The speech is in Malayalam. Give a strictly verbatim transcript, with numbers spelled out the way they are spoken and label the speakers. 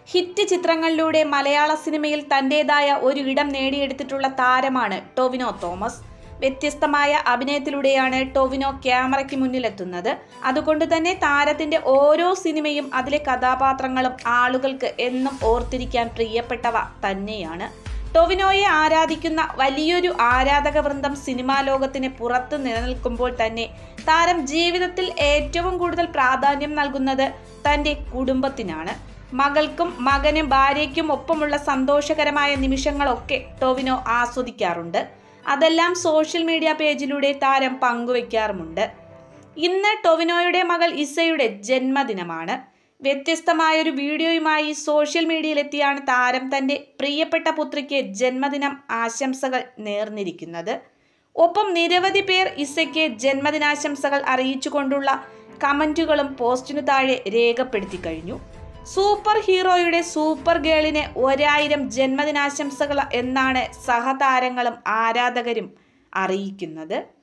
Speaker 1: ഹിറ്റ് ചിത്രങ്ങളിലൂടെ മലയാള സിനിമയിൽ തൻ്റെതായ ഒരു ഇടം നേടിയെടുത്തിട്ടുള്ള താരമാണ് ടൊവിനോ തോമസ്. വ്യത്യസ്തമായ അഭിനയത്തിലൂടെയാണ് ടൊവിനോ ക്യാമറയ്ക്ക് മുന്നിലെത്തുന്നത്. അതുകൊണ്ട് തന്നെ താരത്തിന്റെ ഓരോ സിനിമയും അതിലെ കഥാപാത്രങ്ങളും ആളുകൾക്ക് എന്നും ഓർത്തിരിക്കാൻ പ്രിയപ്പെട്ടവ തന്നെയാണ്. ടൊവിനോയെ ആരാധിക്കുന്ന വലിയൊരു ആരാധക വൃന്ദം സിനിമാ ലോകത്തിന് പുറത്ത് നിലനിൽക്കുമ്പോൾ തന്നെ താരം ജീവിതത്തിൽ ഏറ്റവും കൂടുതൽ പ്രാധാന്യം നൽകുന്നത് തൻ്റെ കുടുംബത്തിനാണ്. മകൾക്കും മകനും ഭാര്യയ്ക്കും ഒപ്പമുള്ള സന്തോഷകരമായ നിമിഷങ്ങളൊക്കെ ടൊവിനോ ആസ്വദിക്കാറുണ്ട്. അതെല്ലാം സോഷ്യൽ മീഡിയ പേജിലൂടെ താരം പങ്കുവയ്ക്കാറുമുണ്ട്. ഇന്ന് ടൊവിനോയുടെ മകൾ ഇസയുടെ ജന്മദിനമാണ്. വ്യത്യസ്തമായൊരു വീഡിയോയുമായി സോഷ്യൽ മീഡിയയിലെത്തിയാണ് താരം തൻ്റെ പ്രിയപ്പെട്ട പുത്രിക്ക് ജന്മദിനം ആശംസകൾ നേർന്നിരിക്കുന്നത്. ഒപ്പം നിരവധി പേർ ഇസയ്ക്ക് ജന്മദിനാശംസകൾ അറിയിച്ചുകൊണ്ടുള്ള കമൻറ്റുകളും പോസ്റ്റിനു താഴെ രേഖപ്പെടുത്തി കഴിഞ്ഞു. സൂപ്പർ ഹീറോയുടെ സൂപ്പർ ഗേളിന് ഒരായിരം ജന്മദിനാശംസകൾ എന്നാണ് സഹതാരങ്ങളും ആരാധകരും അറിയിക്കുന്നത്.